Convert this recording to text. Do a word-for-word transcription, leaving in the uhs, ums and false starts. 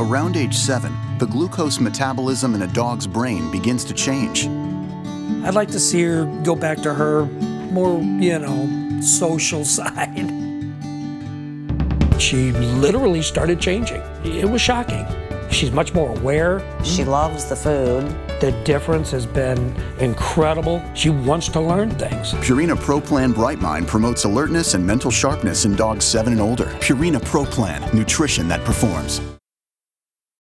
Around age seven, the glucose metabolism in a dog's brain begins to change. I'd like to see her go back to her more, you know, social side. She literally started changing. It was shocking. She's much more aware. She loves the food. The difference has been incredible. She wants to learn things. Purina Pro Plan Bright Mind promotes alertness and mental sharpness in dogs seven and older. Purina Pro Plan, nutrition that performs.